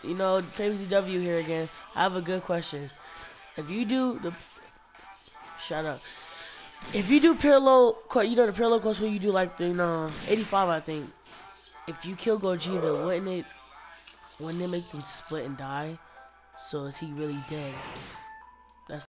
You know, Crazy W here again. I have a good question. If you do the shut up. If you do parallel, you know the parallel course where you do like the 85, I think. If you kill Gogeta, wouldn't it make them split and die? So is he really dead? That's